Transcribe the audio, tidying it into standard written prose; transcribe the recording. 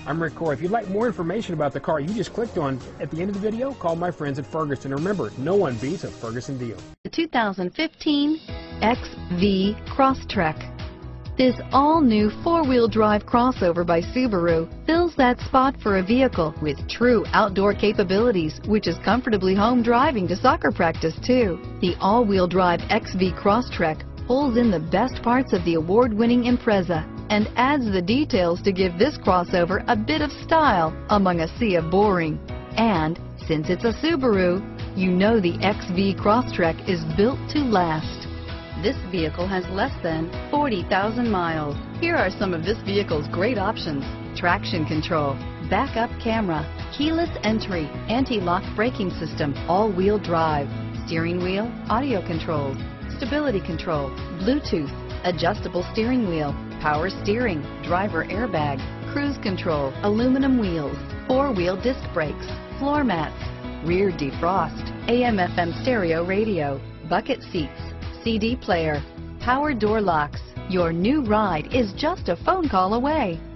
I'm Rick Corey. If you'd like more information about the car you just clicked on at the end of the video, call my friends at Ferguson. Remember, no one beats a Ferguson deal. The 2015 XV Crosstrek. This all-new four-wheel drive crossover by Subaru fills that spot for a vehicle with true outdoor capabilities, which is comfortably home driving to soccer practice too. The all-wheel drive XV Crosstrek pulls in the best parts of the award-winning Impreza and adds the details to give this crossover a bit of style among a sea of boring. And since it's a Subaru, you know the XV Crosstrek is built to last. This vehicle has less than 40,000 miles. Here are some of this vehicle's great options: traction control, backup camera, keyless entry, anti-lock braking system, all-wheel drive, steering wheel audio controls, stability control, Bluetooth, adjustable steering wheel, power steering, driver airbag, cruise control, aluminum wheels, four-wheel disc brakes, floor mats, rear defrost, AM/FM stereo radio, bucket seats, CD player, power door locks. Your new ride is just a phone call away.